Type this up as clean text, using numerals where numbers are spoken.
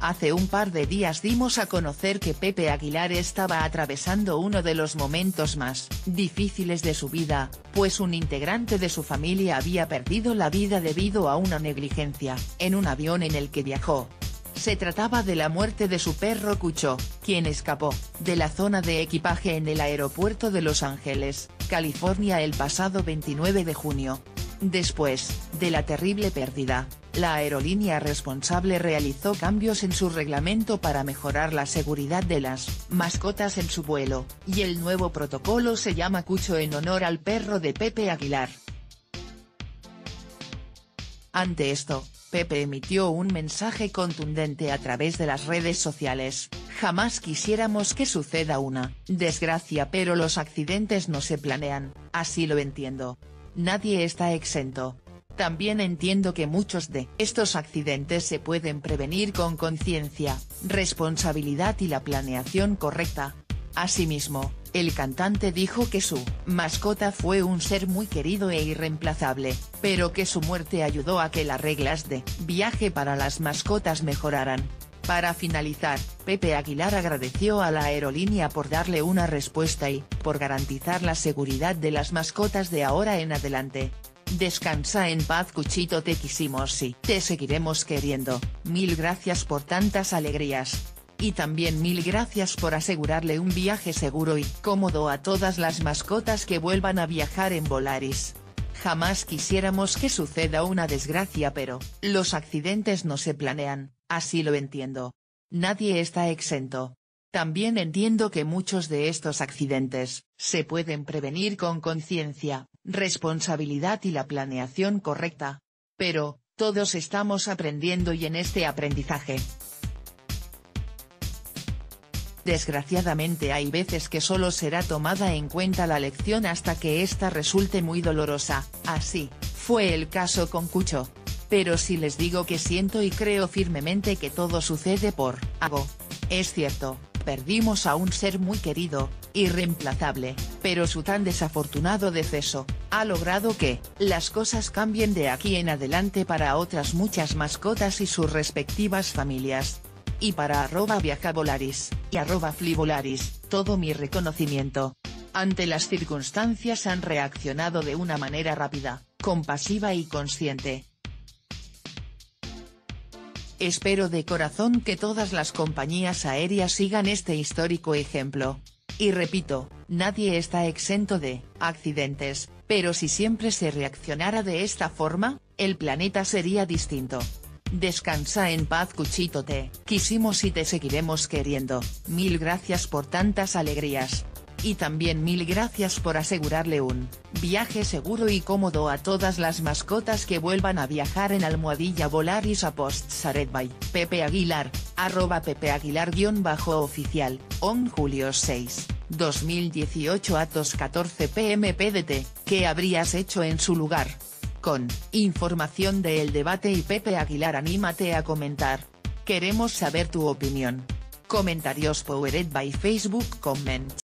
Hace un par de días dimos a conocer que Pepe Aguilar estaba atravesando uno de los momentos más difíciles de su vida, pues un integrante de su familia había perdido la vida debido a una negligencia, en un avión en el que viajó. Se trataba de la muerte de su perro Cucho, quien escapó de la zona de equipaje en el aeropuerto de Los Ángeles, California el pasado 29 de junio. Después de la terrible pérdida, la aerolínea responsable realizó cambios en su reglamento para mejorar la seguridad de las mascotas en su vuelo, y el nuevo protocolo se llama Cucho en honor al perro de Pepe Aguilar. Ante esto, Pepe emitió un mensaje contundente a través de las redes sociales: jamás quisiéramos que suceda una desgracia, pero los accidentes no se planean, así lo entiendo. Nadie está exento. También entiendo que muchos de estos accidentes se pueden prevenir con conciencia, responsabilidad y la planeación correcta. Asimismo, el cantante dijo que su mascota fue un ser muy querido e irreemplazable, pero que su muerte ayudó a que las reglas de viaje para las mascotas mejoraran. Para finalizar, Pepe Aguilar agradeció a la aerolínea por darle una respuesta y por garantizar la seguridad de las mascotas de ahora en adelante. Descansa en paz Cuchito, te quisimos y te seguiremos queriendo, mil gracias por tantas alegrías. Y también mil gracias por asegurarle un viaje seguro y cómodo a todas las mascotas que vuelvan a viajar en Volaris. Jamás quisiéramos que suceda una desgracia, pero los accidentes no se planean, así lo entiendo. Nadie está exento. También entiendo que muchos de estos accidentes se pueden prevenir con conciencia, responsabilidad y la planeación correcta. Pero, todos estamos aprendiendo y en este aprendizaje, desgraciadamente hay veces que solo será tomada en cuenta la lección hasta que ésta resulte muy dolorosa. Así fue el caso con Cucho. Pero si les digo que siento y creo firmemente que todo sucede por algo. Es cierto, perdimos a un ser muy querido, irreemplazable, pero su tan desafortunado deceso ha logrado que las cosas cambien de aquí en adelante para otras muchas mascotas y sus respectivas familias. Y para @viajavolaris y @flivolaris, todo mi reconocimiento. Ante las circunstancias han reaccionado de una manera rápida, compasiva y consciente. Espero de corazón que todas las compañías aéreas sigan este histórico ejemplo. Y repito, nadie está exento de accidentes, pero si siempre se reaccionara de esta forma, el planeta sería distinto. Descansa en paz Cuchito, te quisimos y te seguiremos queriendo, mil gracias por tantas alegrías. Y también mil gracias por asegurarle un viaje seguro y cómodo a todas las mascotas que vuelvan a viajar en @Volaris a Postsared by Pepe Aguilar, @pepeaguilar_oficial, on julio 6, 2018 a 2:14 p.m. PDT, ¿qué habrías hecho en su lugar? Con información de El Debate y Pepe Aguilar, anímate a comentar. Queremos saber tu opinión. Comentarios powered by Facebook Comments.